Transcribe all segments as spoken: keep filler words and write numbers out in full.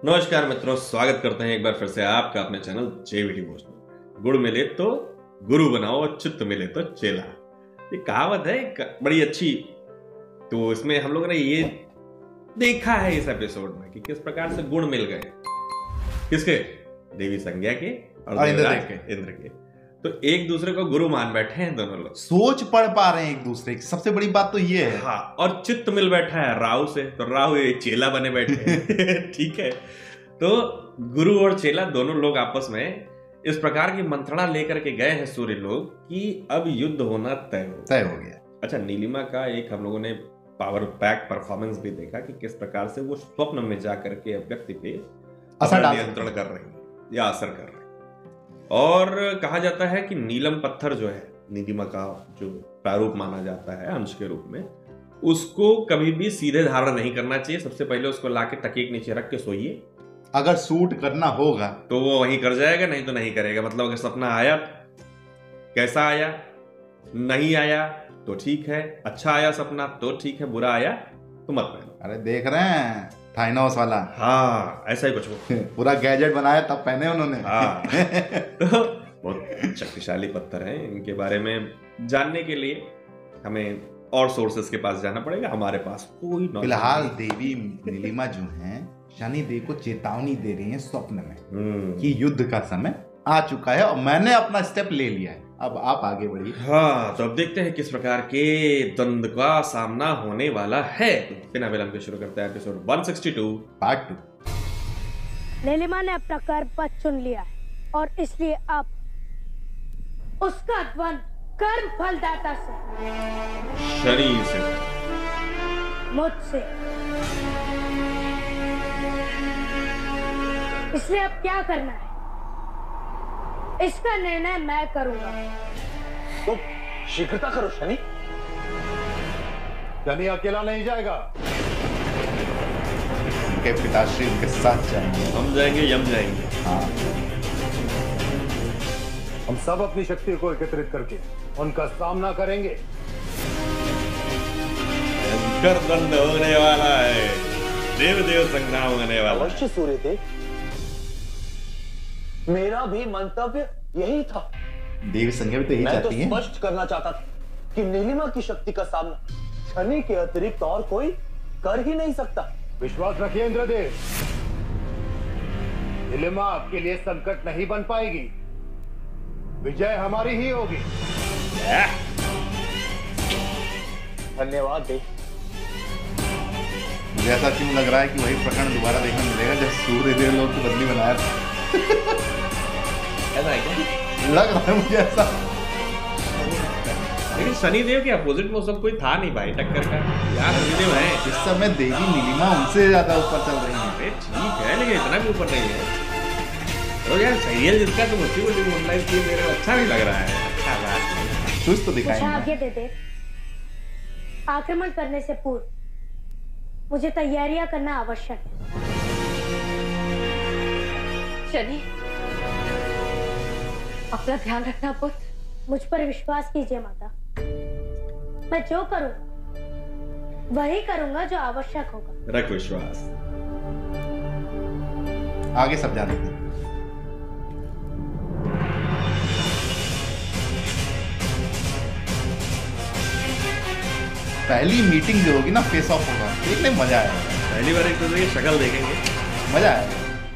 नमस्कार मित्रों, स्वागत करते हैं एक बार फिर से आपका अपने चैनल जेवीडी डिवोशनल। गुड़ मिले तो गुरु बनाओ, चित्त मिले तो चेला। ये कहावत है बड़ी अच्छी। तो इसमें हम लोगों ने ये देखा है इस एपिसोड में कि किस प्रकार से गुण मिल गए किसके, देवी संज्ञा के और इंद्र के इंद्र के। तो एक दूसरे को गुरु मान बैठे हैं दोनों लोग, सोच पढ़ पा रहे हैं एक दूसरे की। सबसे बड़ी बात तो ये है। हाँ, और चित्त मिल बैठा है राहु से, तो राहु ये चेला बने बैठे हैं। ठीक है, तो गुरु और चेला दोनों लोग आपस में इस प्रकार की मंत्रणा लेकर के गए हैं सूर्य लोग कि अब युद्ध होना तय हो तय हो गया। अच्छा, नीलिमा का एक हम लोगों ने पावर पैक परफॉर्मेंस भी देखा कि किस प्रकार से वो स्वप्न में जाकर के व्यक्ति पे असर नियंत्रण कर रही है या असर कर रही है। और कहा जाता है कि नीलम पत्थर जो है, नीलिमा का जो प्रारूप माना जाता है अंश के रूप में, उसको कभी भी सीधे धारण नहीं करना चाहिए। सबसे पहले उसको लाके तकिए के नीचे रख के सोइए। अगर सूट करना होगा तो वो वहीं कर जाएगा, नहीं तो नहीं करेगा। मतलब अगर सपना आया, कैसा आया, नहीं आया तो ठीक है, अच्छा आया सपना तो ठीक है, बुरा आया तो मत पहनो। अरे देख रहे हैं थाइनोस वाला। हाँ, ऐसा ही कुछ हो। पूरा गैजेट बनाया तब पहने उन्होंने। हाँ। तो बहुत शक्तिशाली पत्थर हैं। इनके बारे में जानने के लिए हमें और सोर्सेस के पास जाना पड़ेगा, हमारे पास कोई नॉलेज। फिलहाल देवी नीलिमा जो हैं, शनि देव को चेतावनी दे रही हैं स्वप्न में कि युद्ध का समय आ चुका है और मैंने अपना स्टेप ले लिया है, अब आप आगे बढ़िए। हाँ, तो अब देखते हैं किस प्रकार के द्वंद्व का सामना होने वाला है। बिना विलंब के शुरू करते हैं एपिसोड एक सौ बासठ पार्ट टू। नीलिमा ने अपना कर्म पथ चुन लिया है और इसलिए अब उसका द्वंद्व कर्म फलदाता से, शनि से, मुझसे। इसलिए अब क्या करना है, इसका निर्णय मैं करूंगा। तो शीघ्रता करो शनि। शनि अकेला नहीं जाएगा, उनके पिताश्री उनके साथ जाएंगे। हम जाएंगे, यम जाएंगे। हाँ, हम सब अपनी शक्ति को एकत्रित करके उनका सामना करेंगे। भयंकर द्वंद्व होने वाला है, देव देव संग्राम होने वाला। अवश्य सूर्यदेव, मेरा भी मंतव्य यही था। देवी संज्ञा भी तो यही मैं तो चाहती है। स्पष्ट करना चाहता था कि नीलिमा की शक्ति का सामना शनि के अतिरिक्त और कोई कर ही नहीं सकता। विश्वास रखिए इंद्रदेव, नीलिमा आपके लिए संकट नहीं बन पाएगी, विजय हमारी ही होगी। धन्यवाद देव। मुझे ऐसा क्यों लग रहा है कि वही प्रकरण दोबारा देखने मिलेगा जब सूर्यदेव लोग को बदली बनाया था। ऐसा है क्या? लग रहा है मुझे ऐसा। लेकिन शनिदेव के अपोजिट में उस सब कोई था नहीं भाई टक्कर का। यार शनिदेव है इस समय देवी नीलिमा उनसे ज्यादा ऊपर चल रही है। अरे ठीक है, लेकिन इतना भी ऊपर नहीं है। तो यार सीरियल जिसका तुम उसी को ऑनलाइन किए, मेरे अच्छा नहीं लग रहा है। अच्छा बात नहीं, कुछ तो मुझे दिखाएंगे। आगे दे दे। आक्रमण करने से पूर्व मुझे तैयारियां करना आवश्यक है। शनि, अपना ध्यान रखना पुत्र। मुझ पर विश्वास कीजिए माता, मैं जो करूं वही करूंगा जो आवश्यक होगा। रख विश्वास। आगे सब जानते हैं। पहली मीटिंग जो होगी ना, फेस ऑफ होगा, देखने में मजा आएगा। पहली बार एक दूसरे की शक्ल देखेंगे, मजा आएगा।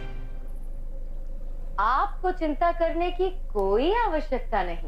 आपको चिंता करने की कोई आवश्यकता नहीं।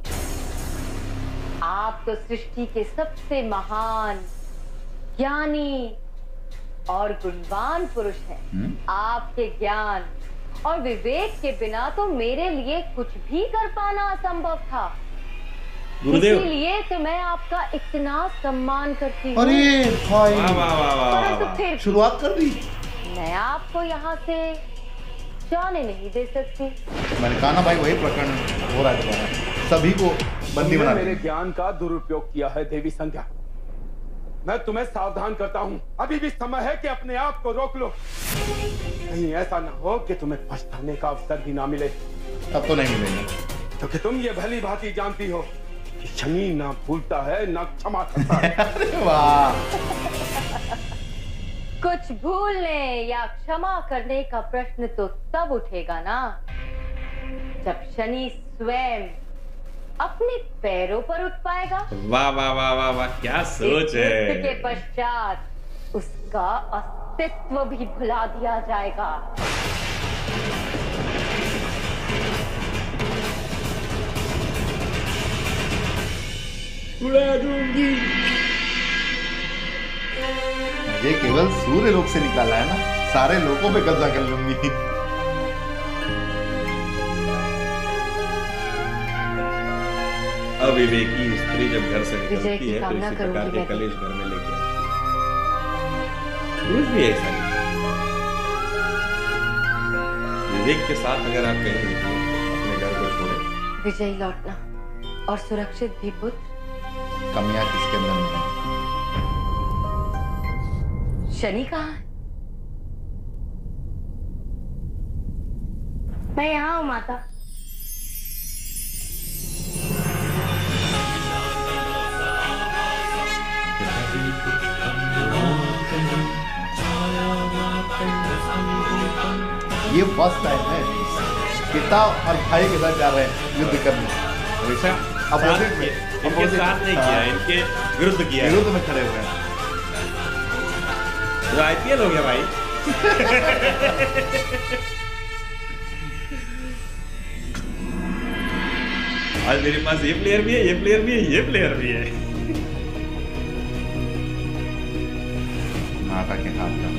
आप तो सृष्टि के सबसे महान, ज्ञानी और गुणवान पुरुष हैं। आपके ज्ञान और विवेक के बिना तो मेरे लिए कुछ भी कर पाना असंभव था। इसीलिए तो मैं आपका इतना सम्मान करती हूँ। अरे भाई, वाह वाह वाह वाह परंतु वाह। फिर शुरुआत कर दी। मैं आपको यहाँ से जाने नहीं दे सकती। मैंने कहा ना भाई, वही प्रकरण हो रहा है दोबारा, सभी को बंदी बना। मेरे ज्ञान का दुरुपयोग किया है देवी संज्ञा। मैं तुम्हें सावधान करता हूँ, अभी भी समय है कि अपने आप को रोक लो। कहीं ऐसा ना हो कि तुम्हें पछताने का अवसर भी ना मिले। अब तो नहीं मिलेगा, क्योंकि तुम ये भली भांति जानती हो कि शनि ना भूलता है ना क्षमा करता है। अरे वाह। कुछ भूलने या क्षमा करने का प्रश्न तो तब उठेगा ना जब शनि स्वयं अपने पैरों पर उठ पाएगा। वाह वाह वाह वाह वाह, क्या सोच है। युद्ध के पश्चात उसका अस्तित्व भी भुला दिया जाएगा। उड़ा दूंगी। ये केवल सूर्य लोक से निकाला है ना, सारे लोगों पे कब्जा कर लूंगी। अविवेकी स्त्री जब घर से विजय निकलती की है तो कामना इसी प्रकार करूंगी के मैं। कलेश घर में लेके आती है। पुरुष भी ऐसा ही है। विवेक के साथ अगर आप कहीं निकलें, अपने घर को छोड़ें। विजय लौटना और सुरक्षित भी पुत्र। कमियां किसके अंदर नहीं है? शनि कहाँ है? मैं यहाँ हूँ माता। ये फर्स्ट टाइम है पिता और भाई के साथ जा रहे हैं युद्ध करने। हमेशा अपोजिट में, इनके अपोजिट साथ नहीं में। किया, हाँ। इनके विरुद्ध किया। विरुद्ध में खड़े हुए हैं। जो आईपीएल हो गया भाई। आज मेरे पास ये प्लेयर भी है, ये प्लेयर भी है, ये प्लेयर भी है। माता के हाथ का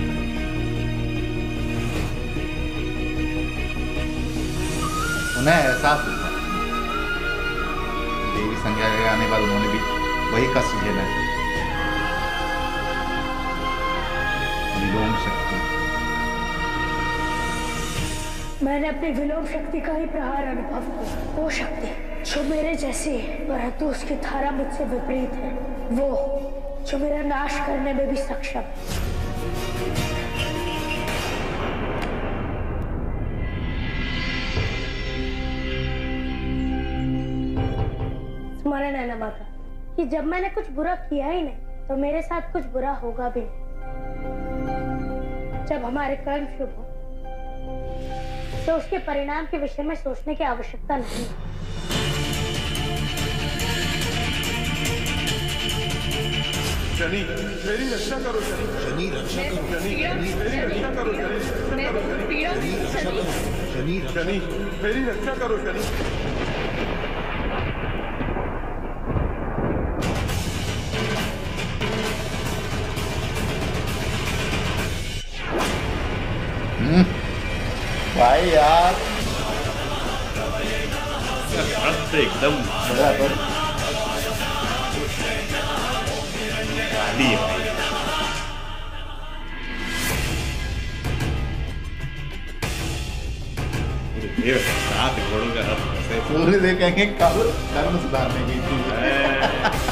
उन्हें एहसास हुआ देवी संज्ञा के आने बाद उन्होंने भी वही कष्ट झेला है। विलोम शक्ति। मैंने अपनी विलोम शक्ति का ही प्रहार अनुभव किया। वो शक्ति जो मेरे जैसी है परंतु उसकी धारा मुझसे विपरीत है, वो जो मेरा नाश करने में भी सक्षम है। स्मरण है ना माता कि जब मैंने कुछ बुरा किया ही नहीं तो मेरे साथ कुछ बुरा होगा भी नहीं। जब हमारे कर्म शुभ हो तो उसके परिणाम के विषय में सोचने की आवश्यकता नहीं। शनि मेरी रक्षा करो, शनि शनि रक्षा करो, शनि मेरी रक्षा करो, शनि शनि शनि मेरी रक्षा करो, शनि। भाई यार एकदम बराबर गाली है भाई। ये सात घोड़ों का रथ कैसे पूरे देखेंगे कल कर्म सुधारने की चीज है।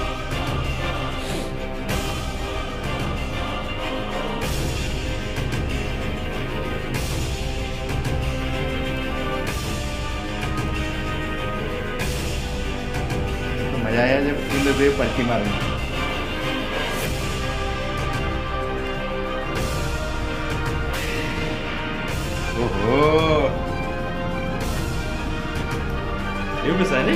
मजा आया जब इंद्रदेव पलटी मारेंगे। ओहो ये भी सैनिक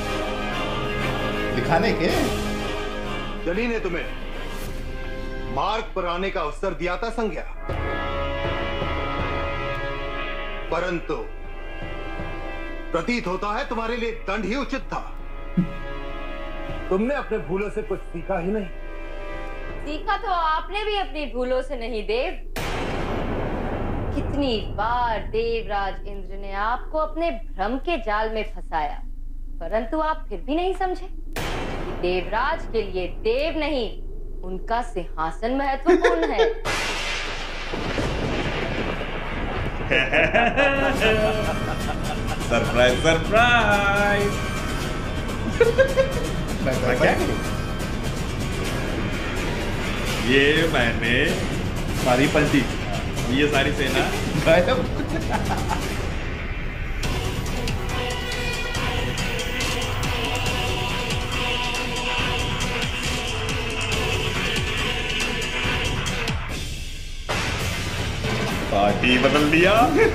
दिखाने के शनि ने तुम्हें मार्ग पर आने का अवसर दिया था संज्ञा, परंतु प्रतीत होता है तुम्हारे लिए दंड ही उचित था। तुमने अपने भूलों से कुछ सीखा ही नहीं। सीखा तो आपने भी अपनी भूलों से नहीं देव। कितनी बार देवराज इंद्र ने आपको अपने भ्रम के जाल में फंसाया, परंतु आप फिर भी नहीं समझे। देवराज के लिए देव नहीं, उनका सिंहासन महत्वपूर्ण है। Surprise surprise. मैं क्या करूं? ये मैंने सारी पलटी ये सारी सेना गायब। पट्टी बदल दिया।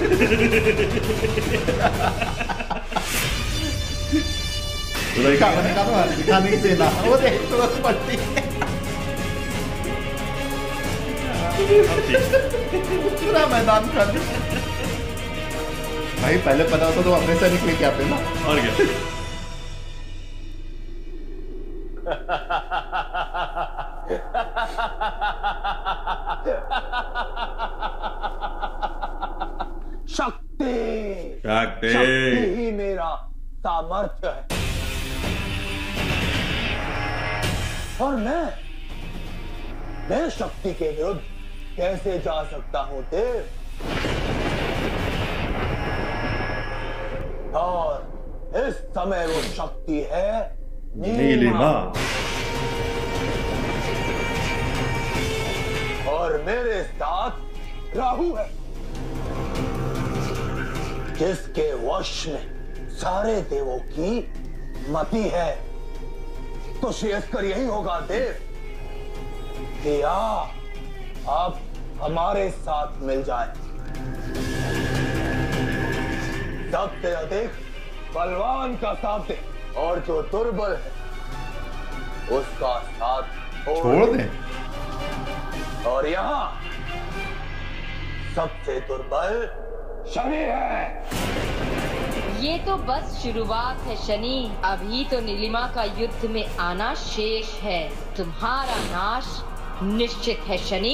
दिखा दिखा दो, दिखाने की सेना वो देख तो पट्टी पूरा मैदान कर। भाई पहले पता होता तो अपने सैनिक लेके आते ना। और क्या शक्ति शक्ति शक्ति ही मेरा सामर्थ्य है और मैं मैं शक्ति के विरुद्ध कैसे जा सकता हूं देव? और इस समय वो शक्ति है नीलिमा। और मेरे साथ राहु है जिसके वश में सारे देवों की मति है। तो श्रेयस्कर यही होगा देव कि आप आप हमारे साथ मिल जाएं। सबसे अधिक बलवान का साथ दे और जो दुर्बल है उसका साथ छोड़ दे। और यहाँ सबसे दुर्बल शनि है। ये तो बस शुरुआत है शनि, अभी तो नीलिमा का युद्ध में आना शेष है। तुम्हारा नाश निश्चित है शनि।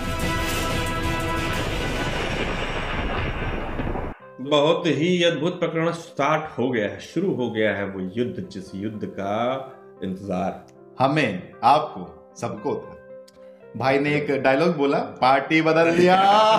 बहुत ही अद्भुत प्रकरण स्टार्ट हो गया है, शुरू हो गया है वो युद्ध, जिस युद्ध का इंतजार हमें, आपको, सबको था। भाई ने एक डायलॉग बोला, पार्टी बदल दिया।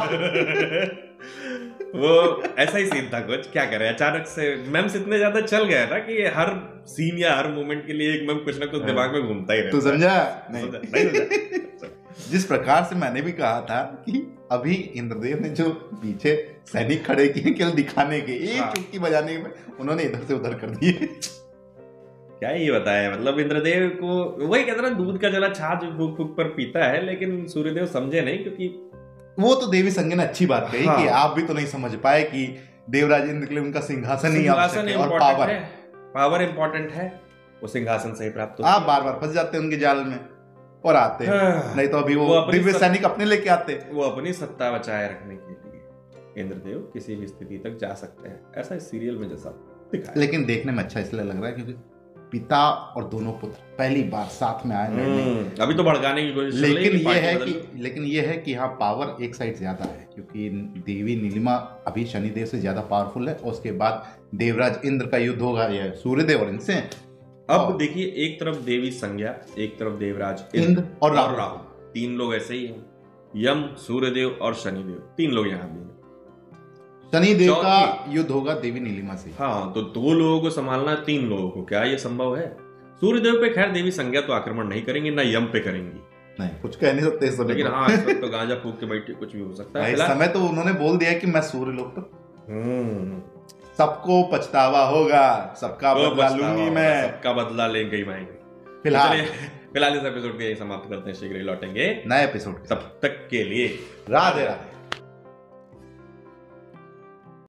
वो ऐसा ही सीन था कुछ, क्या करे अचानक से मेम्स इतने ज्यादा चल गया था कि हर सीन या हर मोमेंट के लिए एक मेम कुछ ना कुछ दिमाग में घूमता ही रहता। तू समझा? नहीं, नहीं समझा। जिस प्रकार से मैंने भी कहा था कि अभी इंद्रदेव ने जो पीछे सैनिक खड़े किए केवल दिखाने के, एक हाँ। चुटकी बजाने में उन्होंने इधर से उधर कर दिए। क्या ही बताया, मतलब इंद्रदेव को वही कहते ना, दूध का जला छाछ फूक फूक पर पीता है, लेकिन सूर्यदेव समझे नहीं, क्योंकि वो तो देवी संज्ञा ने अच्छी बात कही हाँ। कि आप भी तो नहीं समझ पाए कि देवराज इंद्र के लिए उनका सिंहासन ही आवश्यक सिंहासन है और इम्पोर्टेंट पावर है, पावर इम्पोर्टेंट है, वो सिंहासन से ही प्राप्त होता आप बार बार फंस जाते हैं उनके जाल में और आते हैं। हाँ। नहीं तो अभी वो, वो अपनी दिव्य सत- सैनिक अपने लेके आते। है। वो अपनी सत्ता बचाए रखने के लिए इंद्रदेव किसी भी स्थिति तक जा सकते हैं, ऐसा इस सीरियल में जैसा दिखाया। लेकिन देखने में अच्छा इसलिए लग रहा है क्योंकि पिता और दोनों पुत्र पहली बार साथ में आए लड़ने। हम्म, अभी तो भड़काने की कोशिश चल रही लेकिन कि ये है पार्टी कि बदल- लेकिन ये है कि हाँ पावर एक साइड ज्यादा है क्योंकि देवी नीलिमा अभी शनिदेव से ज्यादा पावरफुल है और उसके बाद देवराज इंद्र का युद्ध होगा या सूर्यदेव और इनसे। अब देखिए, एक तरफ देवी संज्ञा, एक तरफ देवराज इंद्र और राहु। राहु, तीन लोग ऐसे ही हैं। यम, सूर्यदेव और शनिदेव, तीन लोग यहाँ भी हैं। शनिदेव का चौथी- युद्ध होगा देवी नीलिमा से। हाँ, तो दो लोगों को संभालना है, तीन लोगों को, क्या ये संभव है? सूर्यदेव पे खैर देवी संज्ञा तो आक्रमण नहीं करेंगी, ना यम पे करेंगी, नहीं कुछ कह नहीं सकते इस समय लेकिन तो। हाँ इस वक्त तो गांजा फूक के बैठे कुछ भी हो सकता है इस फिलहाल। समय तो उन्होंने बोल दिया कि मैं सूर्य लोक तक हम्म, सबको पछतावा होगा, सबका वो बदला पछतावा लूंगी होगा, मैं। सबका बदला लेंगे ही भाई। फिलहाल चलिए, फिलहाल इस एपिसोड को यही समाप्त करते हैं, शीघ्र ही लौटेंगे नए एपिसोड तब तक के लिए राधे राधे।